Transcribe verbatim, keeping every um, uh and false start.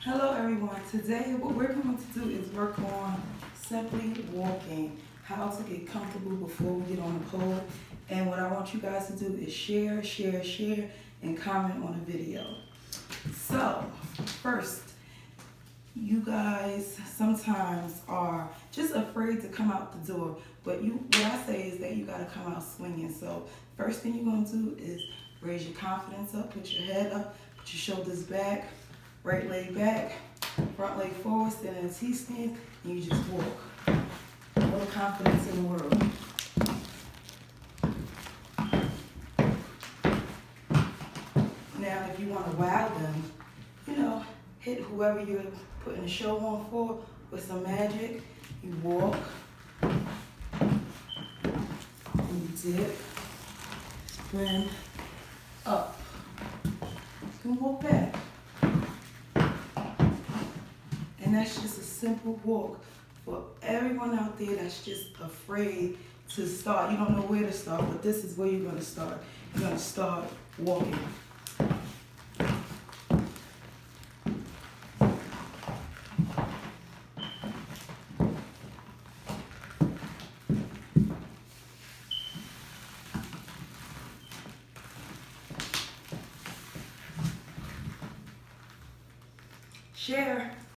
Hello everyone. Today what we're going to do is work on simply walking, how to get comfortable before we get on the pole. And what I want you guys to do is share, share, share, and comment on the video. So first, you guys sometimes are just afraid to come out the door, but you, what I say is that you got to come out swinging. So first thing you're going to do is raise your confidence up, put your head up, put your shoulders back, right leg back, front leg forward, stand in a T-stance, and you just walk. All the confidence in the world. Now, if you want to wow them, you know, hit whoever you're putting the show on for with some magic. You walk, and you dip, then up. You can walk back. And that's just a simple walk for everyone out there that's just afraid to start. You don't know where to start, but this is where you're going to start. You're going to start walking. Share.